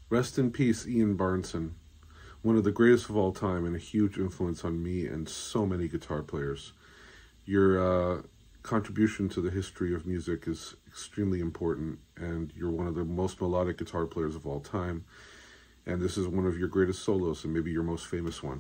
Rest in peace, Ian Bairnson, one of the greatest of all time and a huge influence on me and so many guitar players. Your contribution to the history of music is extremely important, and you're one of the most melodic guitar players of all time, and this is one of your greatest solos and maybe your most famous one.